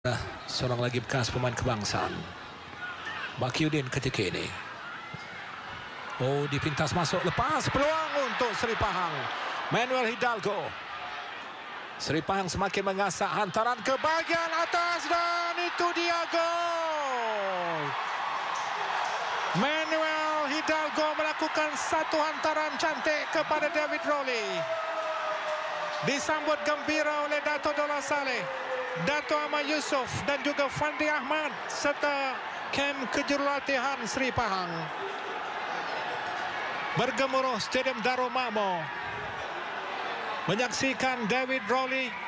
Seorang lagi bekas pemain kebangsaan, Bakiuddin ketika ini. Oh, dipintas masuk, lepas peluang untuk Seri Pahang. Manuel Hidalgo. Seri Pahang semakin mengasah hantaran ke bahagian atas dan itu dia gol. Manuel Hidalgo melakukan satu hantaran cantik kepada David Rowley. Disambut gembira oleh Dato' Dollah Saleh, Dato' Ahmad Yusof dan juga Fandi Ahmad serta kem kejurulatihan Seri Pahang. Bergemuruh Stadium Darul Makmur menyaksikan David Rowley